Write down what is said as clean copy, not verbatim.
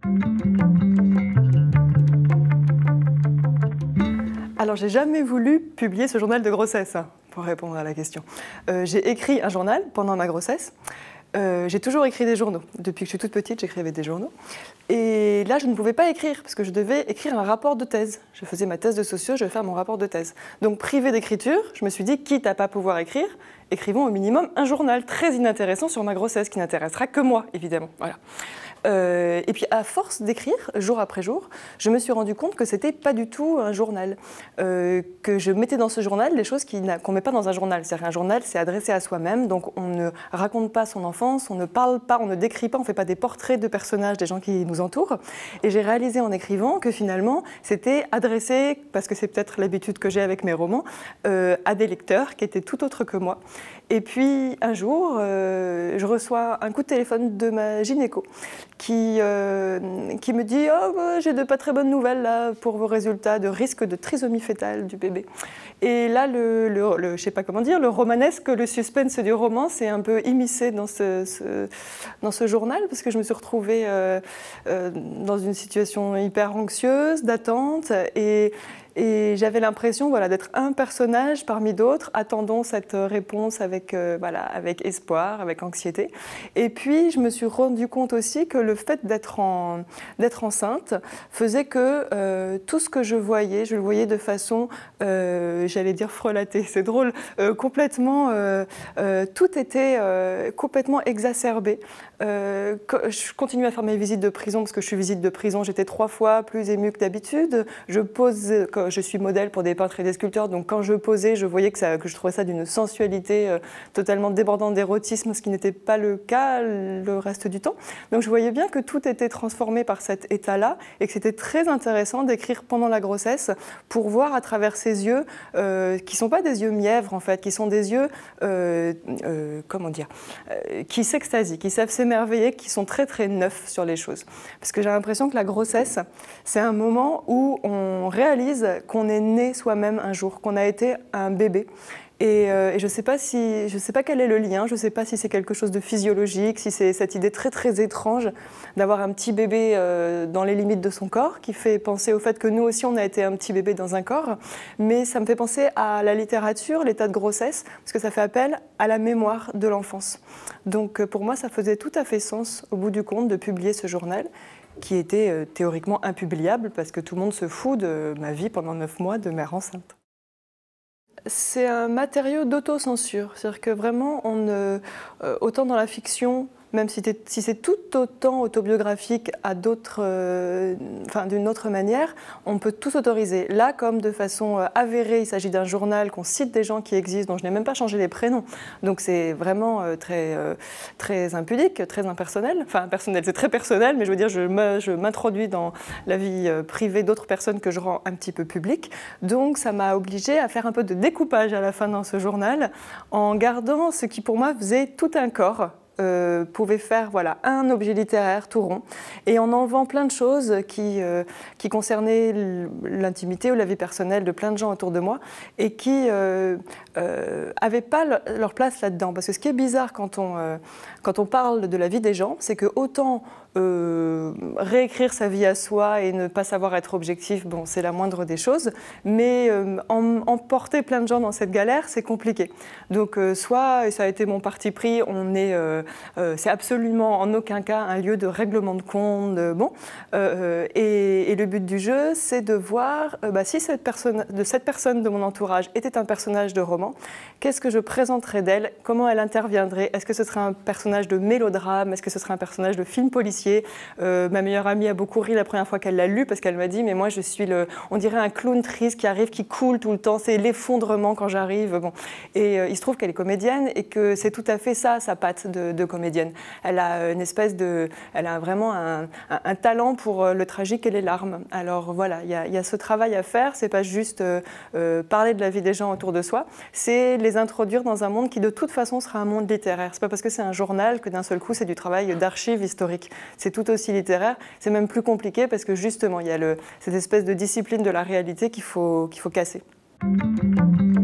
Alors, j'ai jamais voulu publier ce journal de grossesse, hein, pour répondre à la question. J'ai écrit un journal pendant ma grossesse. J'ai toujours écrit des journaux. Depuis que je suis toute petite, j'écrivais des journaux. Et là, je ne pouvais pas écrire, parce que je devais écrire un rapport de thèse. Je faisais ma thèse de socio, je vais faire mon rapport de thèse. Donc, privée d'écriture, je me suis dit, quitte à pas pouvoir écrire, écrivons au minimum un journal très inintéressant sur ma grossesse, qui n'intéressera que moi, évidemment. Voilà. Et puis à force d'écrire, jour après jour, je me suis rendu compte que c'était pas du tout un journal. Que je mettais dans ce journal des choses qu'on met pas dans un journal. C'est-à-dire qu'un journal, c'est adressé à soi-même, donc on ne raconte pas son enfance, on ne parle pas, on ne décrit pas, on fait pas des portraits de personnages des gens qui nous entourent. Et j'ai réalisé en écrivant que finalement, c'était adressé, parce que c'est peut-être l'habitude que j'ai avec mes romans, à des lecteurs qui étaient tout autres que moi. Et puis un jour, je reçois un coup de téléphone de ma gynéco qui me dit « Oh, j'ai de pas très bonnes nouvelles là, pour vos résultats de risque de trisomie fœtale du bébé ». Et là, je sais pas comment dire, le romanesque, le suspense du roman s'est un peu immiscé dans ce journal, parce que je me suis retrouvée dans une situation hyper anxieuse, d'attente, et j'avais l'impression d'être un personnage parmi d'autres, attendant cette réponse avec espoir, avec anxiété. Et puis, je me suis rendu compte aussi que le fait d'être enceinte faisait que tout ce que je le voyais de façon, j'allais dire frelatée, c'est drôle, complètement, tout était complètement exacerbé. Je continue à faire mes visites de prison, parce que je suis visite de prison, j'étais 3 fois plus émue que d'habitude. Je suis modèle pour des peintres et des sculpteurs, donc quand je posais, je voyais que je trouvais ça d'une sensualité totalement débordante d'érotisme, ce qui n'était pas le cas le reste du temps. Donc je voyais bien que tout était transformé par cet état-là, et que c'était très intéressant d'écrire pendant la grossesse pour voir à travers ces yeux, qui ne sont pas des yeux mièvres en fait, qui sont des yeux, qui s'extasient, qui savent s'émerveiller, qui sont très très neufs sur les choses. Parce que j'ai l'impression que la grossesse, c'est un moment où on réalise qu'on est né soi-même un jour, qu'on a été un bébé. Et je ne sais pas quel est le lien, je ne sais pas si c'est quelque chose de physiologique, si c'est cette idée très très étrange d'avoir un petit bébé dans les limites de son corps, qui fait penser au fait que nous aussi on a été un petit bébé dans un corps, mais ça me fait penser à la littérature, l'état de grossesse, parce que ça fait appel à la mémoire de l'enfance. Donc pour moi ça faisait tout à fait sens au bout du compte de publier ce journal, qui était théoriquement impubliable, parce que tout le monde se fout de ma vie pendant 9 mois de mère enceinte. C'est un matériau d'autocensure, c'est-à-dire que vraiment, autant dans la fiction, même si c'est tout autant autobiographique d'une autre manière, on peut tout autoriser. Là, comme de façon avérée, il s'agit d'un journal, qu'on cite des gens qui existent, dont je n'ai même pas changé les prénoms. Donc c'est vraiment très impudique, très impersonnel. Enfin, personnel, c'est très personnel, mais je veux dire, je m'introduis dans la vie privée d'autres personnes que je rends un petit peu publiques. Donc ça m'a obligée à faire un peu de découpage à la fin dans ce journal, en gardant ce qui pour moi faisait tout un corps, pouvait faire un objet littéraire tout rond, et en enlevant plein de choses qui concernaient l'intimité ou la vie personnelle de plein de gens autour de moi, et qui n'avaient pas leur place là-dedans. Parce que ce qui est bizarre quand on parle de la vie des gens, c'est que autant réécrire sa vie à soi et ne pas savoir être objectif, bon, c'est la moindre des choses, mais emporter plein de gens dans cette galère, c'est compliqué. Donc soit, et ça a été mon parti pris, c'est absolument en aucun cas un lieu de règlement de compte, et le but du jeu, c'est de voir si cette personne de mon entourage était un personnage de roman, qu'est-ce que je présenterais d'elle, comment elle interviendrait, est-ce que ce serait un personnage de mélodrame, est-ce que ce serait un personnage de film policier. Ma meilleure amie a beaucoup ri la première fois qu'elle l'a lu, parce qu'elle m'a dit, mais moi je suis on dirait un clown triste qui arrive, qui coule tout le temps, c'est l'effondrement quand j'arrive. Bon. Et il se trouve qu'elle est comédienne, et que c'est tout à fait ça, sa patte de comédienne. Elle a elle a vraiment un talent pour le tragique et les larmes. Alors voilà, il y a ce travail à faire, c'est pas juste parler de la vie des gens autour de soi, c'est les introduire dans un monde qui de toute façon sera un monde littéraire. C'est pas parce que c'est un journal que d'un seul coup c'est du travail d'archives historiques. C'est tout aussi littéraire, c'est même plus compliqué, parce que justement il y a cette espèce de discipline de la réalité qu'il faut casser.